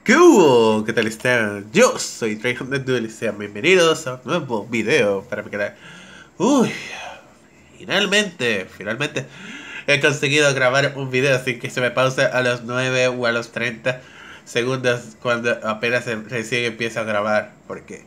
¿Qué hubo? ¿Qué tal están? Yo soy Trey100 y sean bienvenidos a un nuevo video para mi canal. Uy, finalmente he conseguido grabar un video sin que se me pause a los 9 o a los 30 segundos cuando apenas recién empiezo a grabar. Porque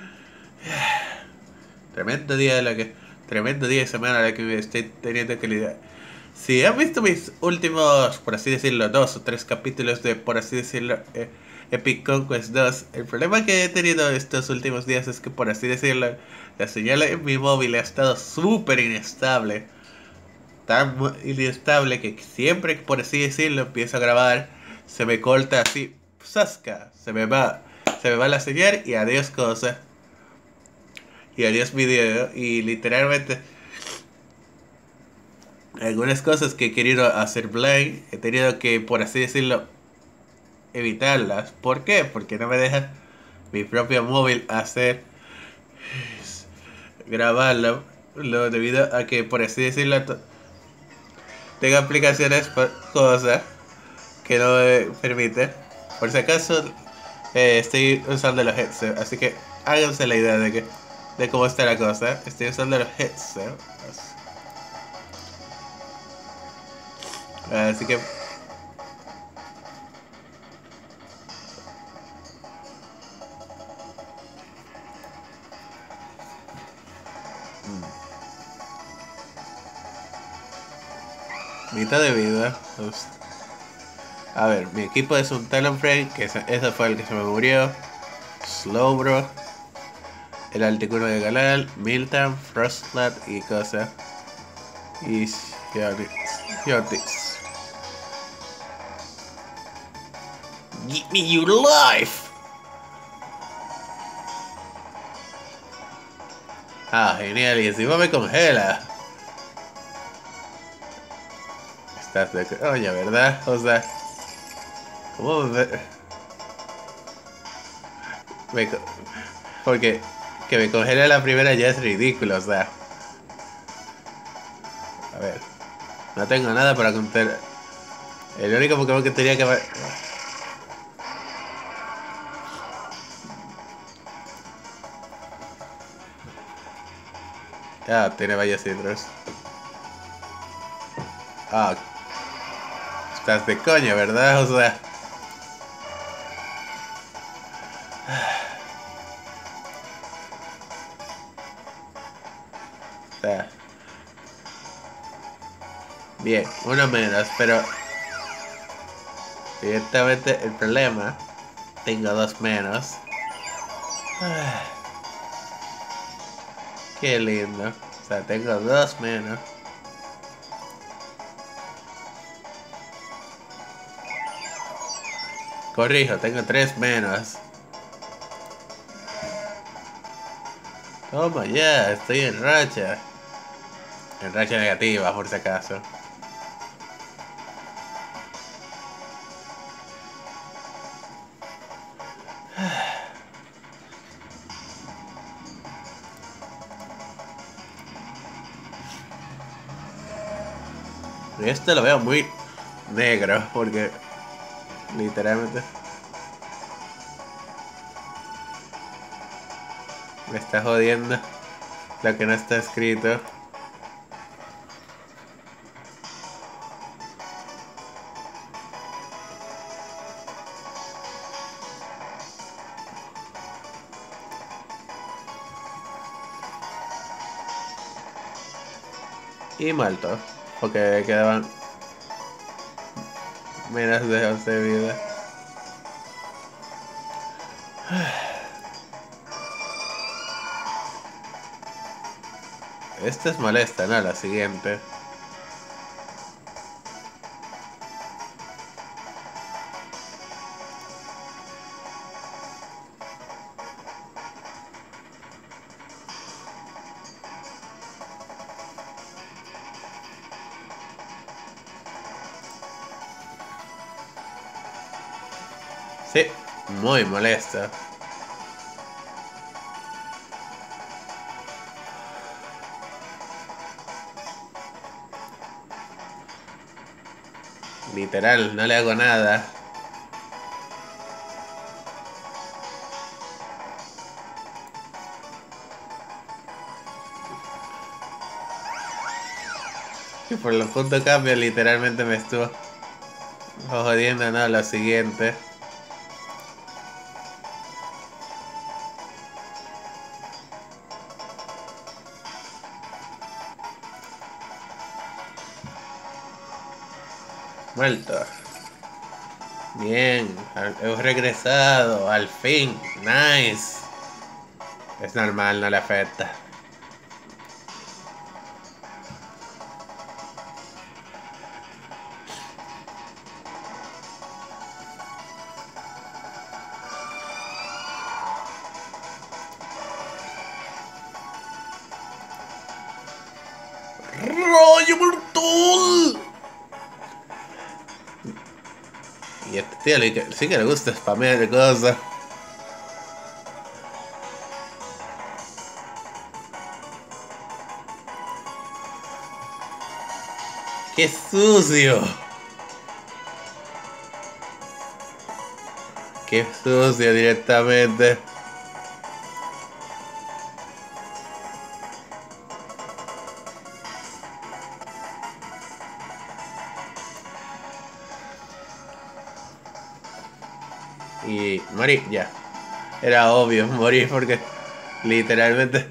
tremendo día de la que, tremendo día de semana la que me estoy teniendo que lidiar. Si han visto mis últimos, por así decirlo, 2 o 3 capítulos de, por así decirlo, Epic Conquest 2, el problema que he tenido estos últimos días es que, por así decirlo, la señal en mi móvil ha estado súper inestable. Tan inestable que siempre, por así decirlo, empiezo a grabar, se me corta así, ¡zasca! Se me va la señal y adiós cosa. Y adiós video. Y literalmente algunas cosas que he querido hacer blind, he tenido que, por así decirlo, evitarlas. ¿Por qué? Porque no me deja mi propio móvil hacer grabarlo. Debido a que, por así decirlo, tengo aplicaciones por cosas que no me permiten. Por si acaso, estoy usando los headsets. Así que háganse la idea de cómo está la cosa. Estoy usando los headsets. Así que mitad de vida. A ver, mi equipo es un Talonflame, que ese fue el que se me murió. Slowbro, el Articuno de Galal, Milton, Frostlat y cosas. Y Yotis. Give me your life. Ah, genial, y encima me congela. Estás de coña, ¿verdad? O sea, ¿cómo me porque que me congela la primera ya es ridículo, o sea. A ver, no tengo nada para contar. El único Pokémon que tenía que... Ah, tiene varios citros. Ah, estás de coña, ¿verdad? O sea... O sea... Bien, uno menos, pero... Directamente el problema... Tengo 2 menos. Ah, qué lindo. O sea, tengo 2 menos. Corrijo, tengo 3 menos. Toma ya, estoy en racha. En racha negativa, por si acaso. Este lo veo muy negro, porque... Literalmente... Me está jodiendo lo que no está escrito. Y muerto, porque quedaban menos de 11 vidas. Esta es molesta, ¿no? La siguiente. Sí, muy molesta. Literal, no le hago nada. Y por los puntos cambio literalmente me estuvo jodiendo, no, lo siguiente. Vuelto. Bien, hemos regresado, al fin, nice. Es normal, no le afecta. ¡Rayo mortal! Y a este tío sí que le gusta spamear de cosas. ¡Qué sucio! ¡Qué sucio directamente! Y morí, ya. Era obvio morir porque literalmente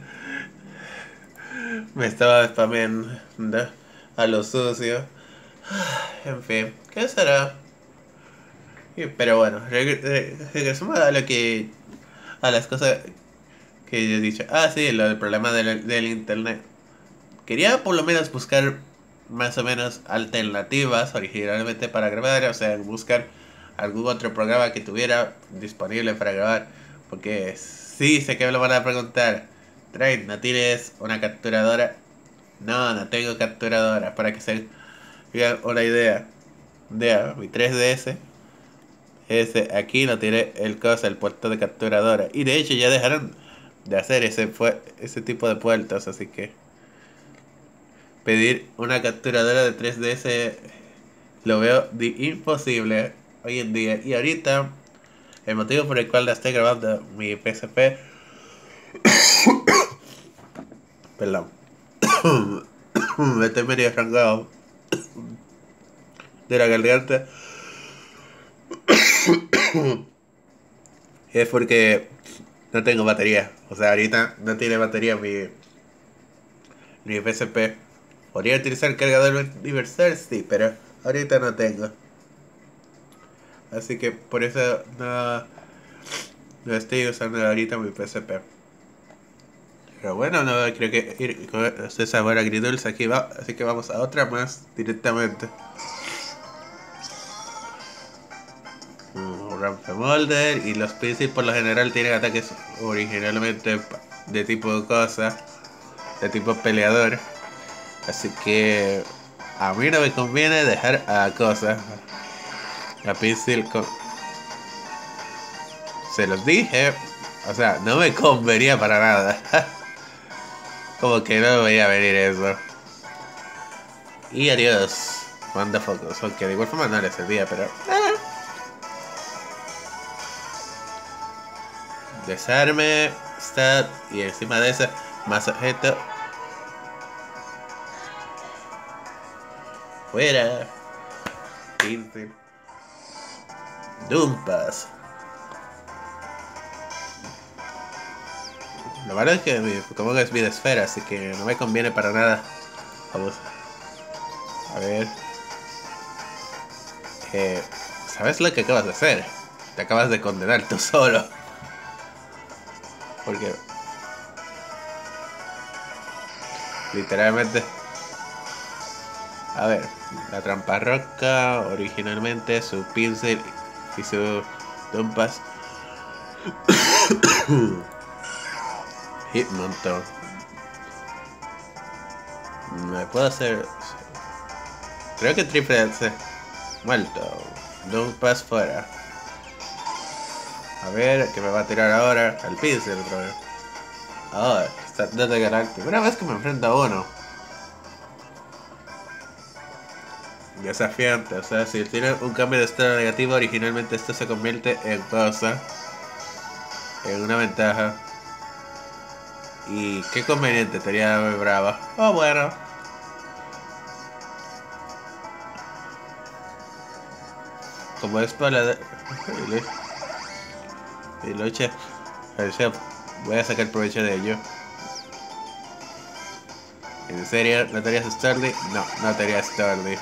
me estaba spameando a lo sucio. En fin, ¿qué será? Pero bueno, regresemos a lo que... a las cosas que yo he dicho. Ah, sí, lo del problema del internet. Quería por lo menos buscar más o menos alternativas originalmente para grabar, o sea, buscar algún otro programa que tuviera disponible para grabar. Porque sí, sé que me lo van a preguntar. Trey, ¿no tienes una capturadora? No, no tengo capturadora. Para que se hagan una idea. Vea, mi 3DS. Ese, aquí no tiene el cosa, el puerto de capturadora. Y de hecho ya dejaron de hacer ese tipo de puertos, así que pedir una capturadora de 3DS lo veo imposible hoy en día. Y ahorita, el motivo por el cual la estoy grabando mi PSP, perdón, me estoy medio arrancado de la garganta, es porque no tengo batería. O sea, ahorita no tiene batería mi PSP. Podría utilizar el cargador universal, sí, pero ahorita no tengo. Así que por eso no estoy usando ahorita mi PSP. Pero bueno, no creo que ir con ese sabor agridulce aquí va. Así que vamos a otra más directamente. Rampemolder y los Piscis por lo general tienen ataques originalmente de tipo cosa, de tipo peleador. Así que a mí no me conviene dejar a cosa. A Piscis se los dije. O sea, no me convenía para nada. Como que no me veía venir eso. Y adiós. Manda focos. Aunque de igual forma no le servía, pero... Desarme, stat y encima de eso, más objeto. Fuera. 15. Dumpas. Lo malo es que mi Pokémon es vida esfera, así que no me conviene para nada. Vamos. A ver. ¿Sabes lo que acabas de hacer? Te acabas de condenar tú solo. Porque literalmente... A ver, la trampa roca, originalmente su pincel y su Dumpas. Hitmontón. Me puedo hacer... Creo que triple C. Muerto. Dumpas fuera. A ver, ¿qué me va a tirar ahora? Al pincel otra vez. Ah, está de ganar. Primera vez que me enfrento a uno. Desafiante, o sea, si tiene un cambio de estado negativo, originalmente esto se convierte en cosa, en una ventaja. Y qué conveniente, tenía brava. Oh, bueno. como es para la y lucha, o sea, voy a sacar provecho de ello. ¿En serio? ¿No te harías Starly? No, no te harías Starly.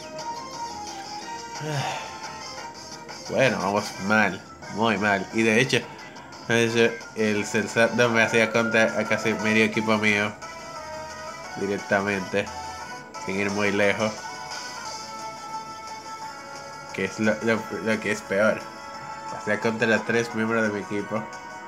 Bueno, vamos mal, muy mal. Y de hecho, el Celsar no me hacía contra a casi medio equipo mío directamente, sin ir muy lejos, que es lo que es peor. Hacía contra a 3 miembros de mi equipo.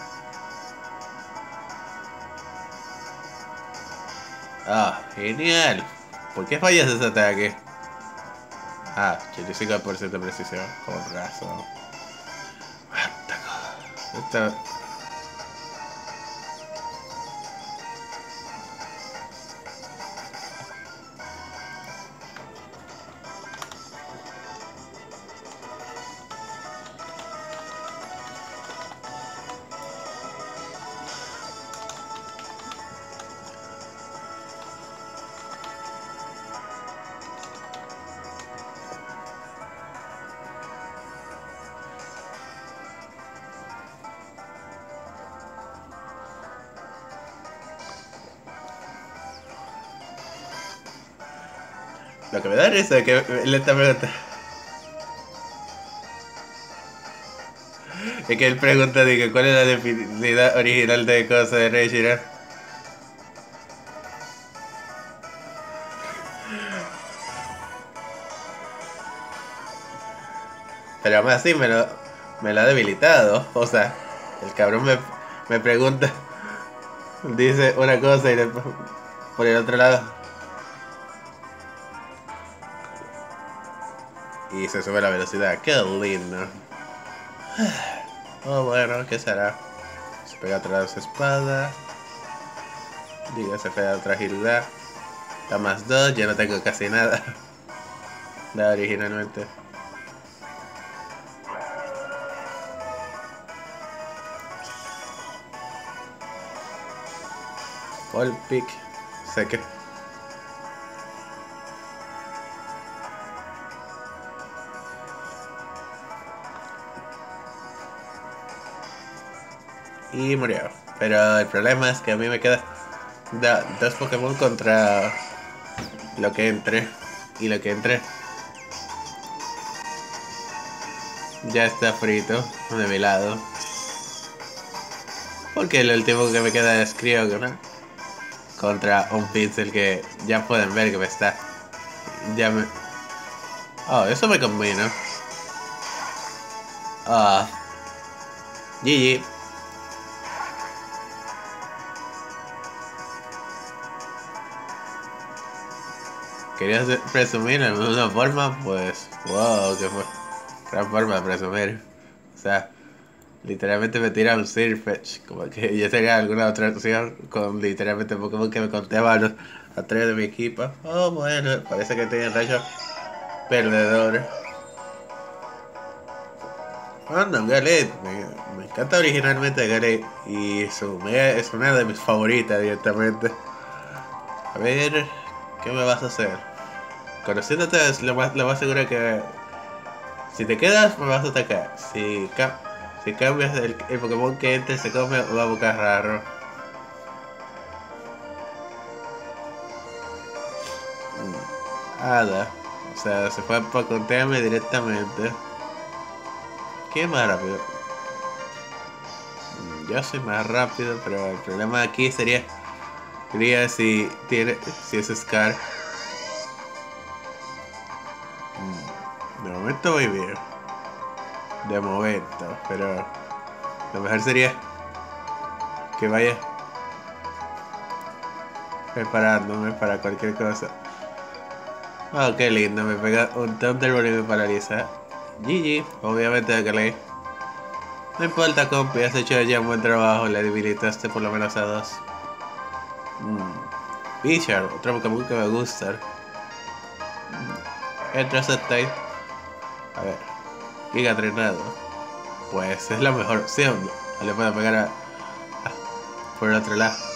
Ah, genial. ¿Por qué fallas ese ataque? Ah, 85% de precisión. Con razón. Esto, lo que me da risa es que él está preguntando. Es que él pregunta de que cuál es la definición original de cosa de Reshiram. Pero aún así me lo ha debilitado. O sea, el cabrón me pregunta, dice una cosa y después por el otro lado. Y se sube la velocidad. Qué lindo. Oh, bueno, ¿qué será? Se pega atrás su espada. Digo, se pega otra agilidad. Da más 2, ya no tengo casi nada. Da originalmente. All pick. Sé que. Y murió. Pero el problema es que a mí me queda dos Pokémon contra lo que entre. Y lo que entre ya está frito de mi lado. Porque el último que me queda es Kyogre contra un Pinsel que ya pueden ver que me está. Ya me. Oh, eso me combina. Ah, GG. Querías presumir en una forma, pues. Wow, que fue. Gran forma de presumir. O sea, literalmente me tira un Sirfetch. Como que yo tenga alguna otra opción con literalmente Pokémon que me conteaba a 3 de mi equipo. Oh, bueno, parece que tiene rayo perdedor. Random Galette, me encanta originalmente Galette y su mega es una de mis favoritas directamente. A ver, ¿qué me vas a hacer? Conociéndote es lo más seguro que si te quedas me vas a atacar. Si cambias el Pokémon que entre se come va a buscar raro. Ada, o sea, se fue para contearme directamente. ¿Qué más rápido? Yo soy más rápido, pero el problema aquí sería si es Scar. De momento voy bien. De momento, pero lo mejor sería que vaya preparándome para cualquier cosa. Oh, qué lindo, me pega un Thunderbolt y me paraliza. GG, obviamente que le. No importa, compi, has hecho ya un buen trabajo, le debilitaste por lo menos a 2. Pichar, otro Pokémon que me gusta. Entra Type. A ver, Giga Trenado. Pues es la mejor opción. Le puedo pegar por el otro lado.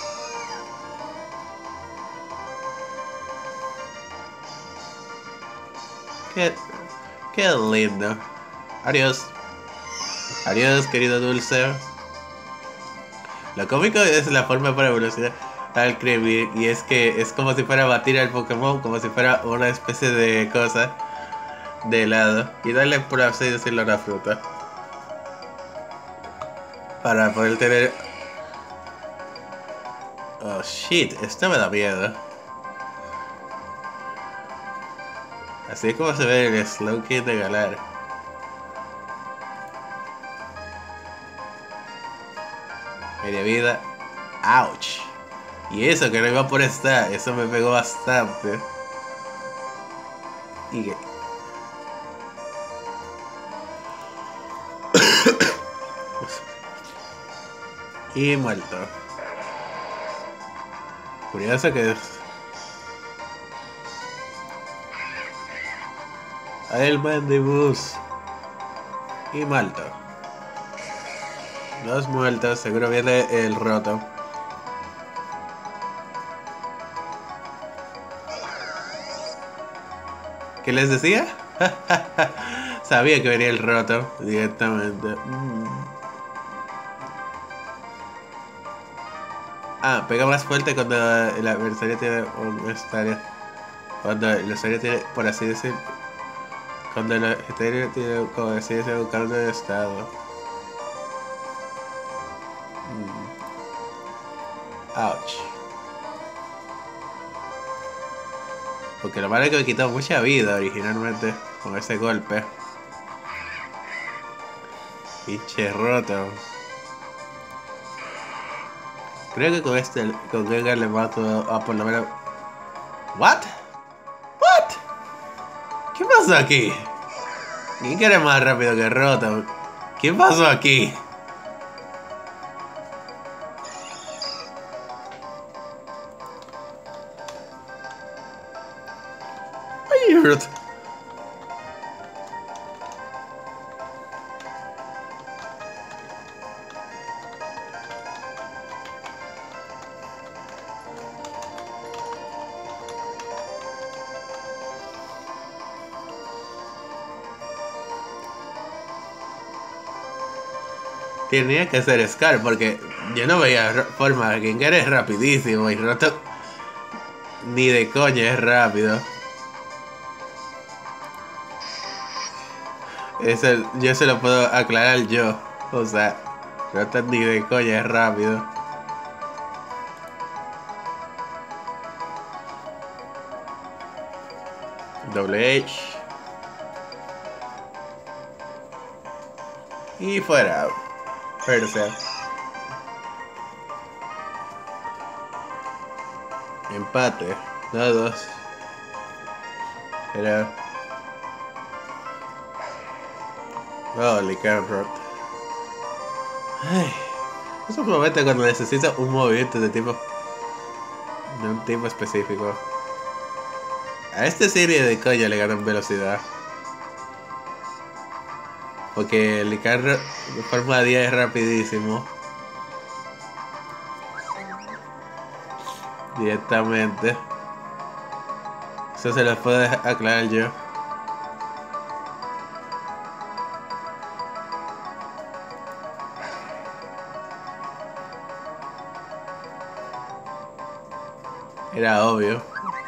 Qué, qué lindo. Adiós. Adiós, querido Dulce. Lo cómico es la forma para evolucionar al Kremlin. Y es que es como si fuera batir al Pokémon, como si fuera una especie de cosa de helado. Y darle, por así decirlo, una fruta. Para poder tener... Oh shit, esto me da miedo. Así es como se ve el Slowking de Galar. Media vida. Ouch. Y eso que no iba por esta, eso me pegó bastante. Y que... y muerto. Curioso que es. El Mandibus. Y muerto. Dos muertos, seguro viene el roto. ¿Qué les decía? Sabía que venía el roto directamente. Ah, pega más fuerte cuando el adversario tiene un estadio. Cuando el adversario tiene, por así decir, cuando el adversario tiene, como así decir, un cambio de estado. Ouch. Porque lo malo es que me quitó mucha vida originalmente con ese golpe. Pinche roto. Creo que con este, con Gengar le mato a por lo menos. ¿What? ¿What? ¿Qué pasó aquí? Gengar es más rápido que roto. ¿Qué pasó aquí? Weird. Tenía que ser Scar porque yo no veía forma. Gengar es rapidísimo y roto ni de coña es rápido. Eso, yo se lo puedo aclarar yo. O sea, roto ni de coña es rápido. Doble H. Y fuera. Persia. Empate. 2-2. Era. Holy Carrot. Ay. Es un momento cuando necesito un movimiento de tipo. De un tipo específico. A esta serie de coña le ganan velocidad. Porque el Icarro de forma 10 es rapidísimo. Directamente. Eso se los puedo aclarar yo. Era obvio.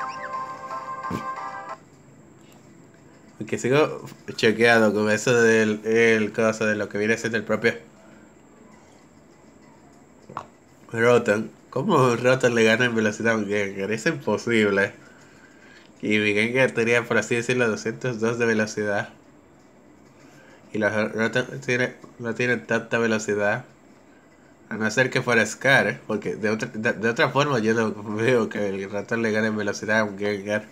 Aunque sigo choqueado con eso del el caso de lo que viene siendo el propio Rotom. ¿Cómo Rotom le gana en velocidad a un Gengar? Es imposible. Y mi Gengar tenía, por así decirlo, 202 de velocidad. Y los Rotom no tienen tanta velocidad. A no ser que fuera Scar, ¿eh? Porque de otra forma yo no veo que el Rotom le gane en velocidad a un Gengar.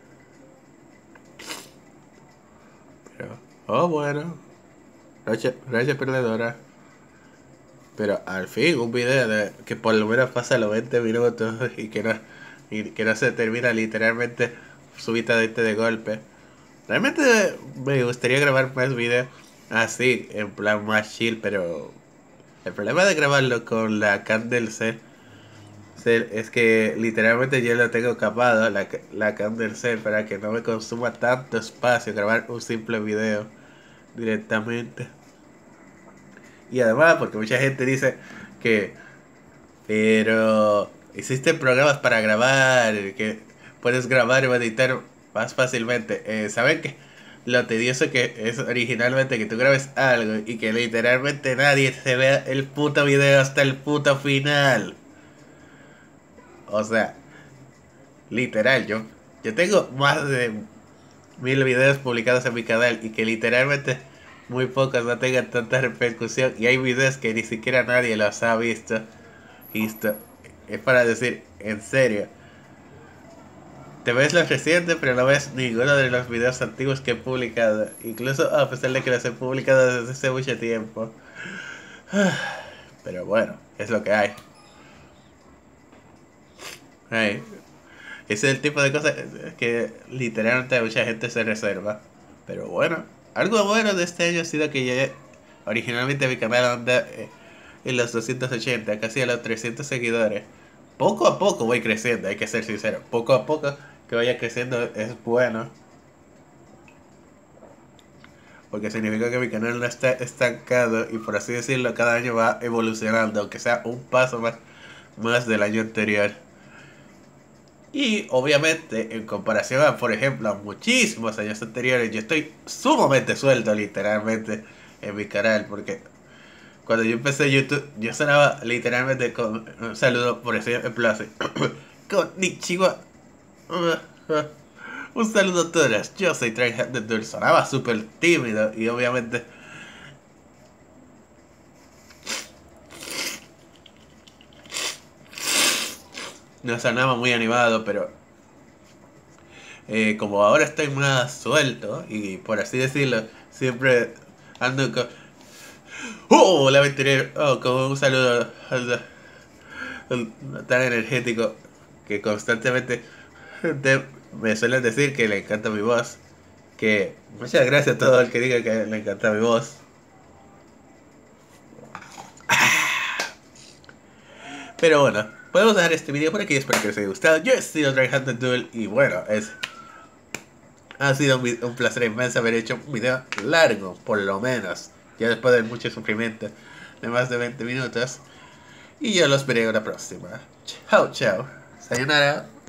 Pero, oh bueno. Racha perdedora. Pero al fin un video de que por lo menos pasa los 20 minutos y que no se termina literalmente súbitamente de golpe. Realmente me gustaría grabar más videos así, en plan más chill, pero el problema de grabarlo con la Candle Cell es que literalmente yo lo tengo capado, la Candle Cell, para que no me consuma tanto espacio grabar un simple video. directamente. Y además, porque mucha gente dice que, pero existen programas para grabar, que puedes grabar o editar más fácilmente. ¿Saben qué? Lo tedioso que es originalmente que tú grabes algo y que literalmente nadie se vea el puto video hasta el puto final. O sea, literal, yo tengo más de 1000 videos publicados en mi canal y que literalmente muy pocos no tengan tanta repercusión y hay videos que ni siquiera nadie los ha visto. Visto. Es para decir, en serio, te ves los recientes pero no ves ninguno de los videos antiguos que he publicado, incluso a pesar de que los he publicado desde hace mucho tiempo. Pero bueno, es lo que hay. Hey, ese es el tipo de cosas que literalmente mucha gente se reserva. Pero bueno, algo bueno de este año ha sido que ya originalmente mi canal anda en los 280, casi a los 300 seguidores. Poco a poco voy creciendo, hay que ser sincero. Poco a poco que vaya creciendo es bueno. Porque significa que mi canal no está estancado y por así decirlo, cada año va evolucionando, aunque sea un paso más del año anterior. Y obviamente, en comparación a, por ejemplo, a muchísimos años anteriores, yo estoy sumamente suelto literalmente en mi canal. Porque cuando yo empecé YouTube, yo sonaba literalmente con un saludo, por ejemplo, así. Konnichiwa. Un saludo a todas, yo soy Tryhard. Sonaba súper tímido y obviamente no sonaba muy animado, pero como ahora estoy más suelto y por así decirlo, siempre ando con... ¡Oh! La aventurero. Oh, como un saludo tan energético que constantemente me suelen decir que le encanta mi voz. Que muchas gracias a todo el que diga que le encanta mi voz. Pero bueno, podemos dejar este video por aquí. Espero que les haya gustado. Yo he sido Tryhard Duel y bueno, ha sido un placer inmenso haber hecho un video largo, por lo menos. Ya después de mucho sufrimiento de más de 20 minutos. Y yo los veré en la próxima. Chao, chao. Sayonara.